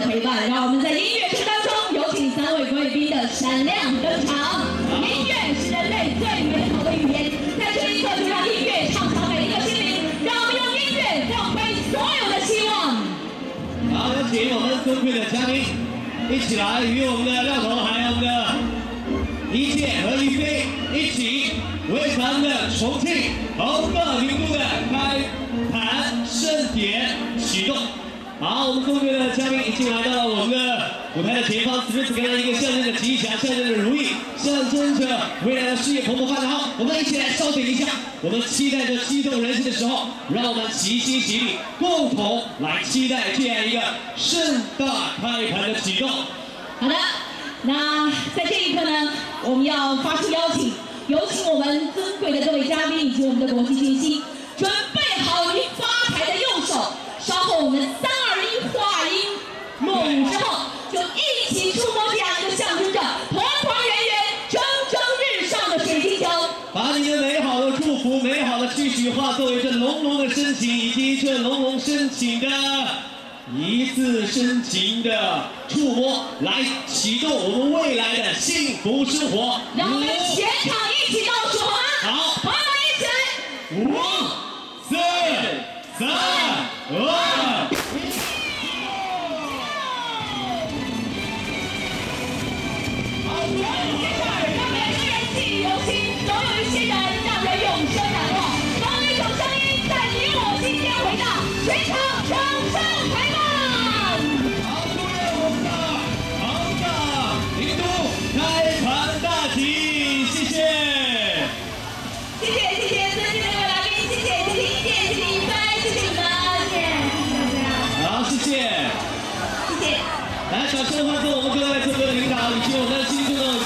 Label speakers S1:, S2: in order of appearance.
S1: 陪伴，让我们在音乐声当中有请3位贵宾的闪亮登场。音乐是人类最美好的语言，在这一刻就让音乐畅畅每一个心灵，让我们用音乐放飞所有的希望。
S2: 好，有请我们尊贵的嘉宾一起来与我们的廖彤还有我们的一切和一飞一起为咱们的重庆红色名都的开盘盛典启动。好，我们尊贵的嘉宾已经来到了我们的舞台的前方，此时此刻一个象征着吉祥，象征着如意，象征着未来的事业蓬勃发展。好，我们一起来稍等一下，我们期待着激动人心的时候，让我们齐心协力，共同来期待这样一个盛大开盘的启动。
S1: 好的，那在这一刻呢，我们要发出邀请，有请我们尊贵的各位嘉宾以及我们的国际巨星，准备好您发财的右手。稍后我们3、2、1话音落幕之后，就一起触摸这样一个象征着团团圆圆、蒸蒸日上的水晶球。
S2: 把你的美好的祝福、美好的期许化作为这浓浓的深情，以及这浓浓深情的一次深情的触摸，来启动我们未来的幸福生活。
S1: 让我们全场一起倒数好吗？
S2: 好，
S1: 朋友们一起来
S2: 5、4、3、2、1。
S1: 让每个人记忆犹新，总有一些人让人永生难忘。当一种声音在你我心间回荡，全场掌声开放！
S2: 好，祝愿我们的恒大名都开盘大吉，谢谢。
S1: 谢谢尊敬的各位来宾，谢谢一姐，谢谢一飞，谢谢你们，谢谢大家。
S2: 好，谢谢。
S1: 谢谢。
S2: 来，掌声欢送我们各位尊贵的领导以及我们心中的